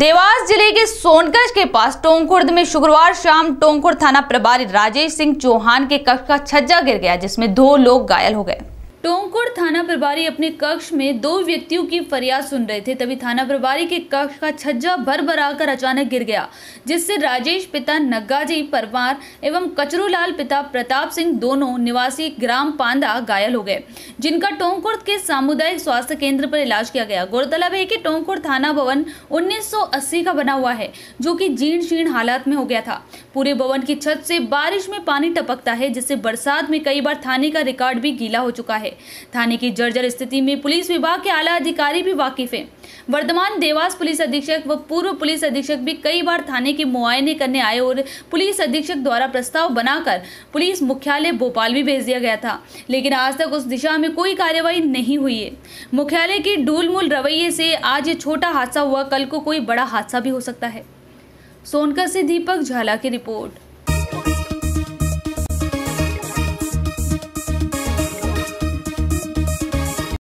देवास जिले के सोनकच के पास टोंक में शुक्रवार शाम टोंक थाना प्रभारी राजेश सिंह चौहान के कक्ष का छज्जा गिर गया, जिसमें 2 लोग घायल हो गए। टोंक थाना प्रभारी अपने कक्ष में 2 व्यक्तियों की फरियाद सुन रहे थे, तभी थाना प्रभारी के कक्ष का छज्जा भरभराकर अचानक गिर गया, जिससे राजेश पिता नग्गाजी परमार एवं कचरूलाल पिता प्रताप सिंह दोनों निवासी ग्राम पांदा घायल हो गए, जिनका टोंक के सामुदायिक स्वास्थ्य केंद्र पर इलाज किया गया। गौरतलब है कि टोंक थाना भवन 1980 का बना हुआ है, जो कि जीर्ण शीर्ण हालात में हो गया था। पूरे भवन की छत से बारिश में पानी टपकता है, जिससे बरसात में कई बार थाने का रिकॉर्ड भी गीला हो चुका है। थाने की जर्जर स्थिति में पुलिस विभाग के आला अधिकारी भी वाकिफ हैं। वर्तमान देवास पुलिस अधीक्षक व पूर्व पुलिस अधीक्षक भी कई बार थाने के मुआयने करने आए और पुलिस अधीक्षक द्वारा प्रस्ताव बनाकर पुलिस मुख्यालय भोपाल भी भेज दिया गया था, लेकिन आज तक उस दिशा में कोई कार्यवाही नहीं हुई है। मुख्यालय के ढूलमूल रवैये से आज ये छोटा हादसा हुआ, कल को कोई बड़ा हादसा भी हो सकता है। सोनकच से दीपक झाला की रिपोर्ट।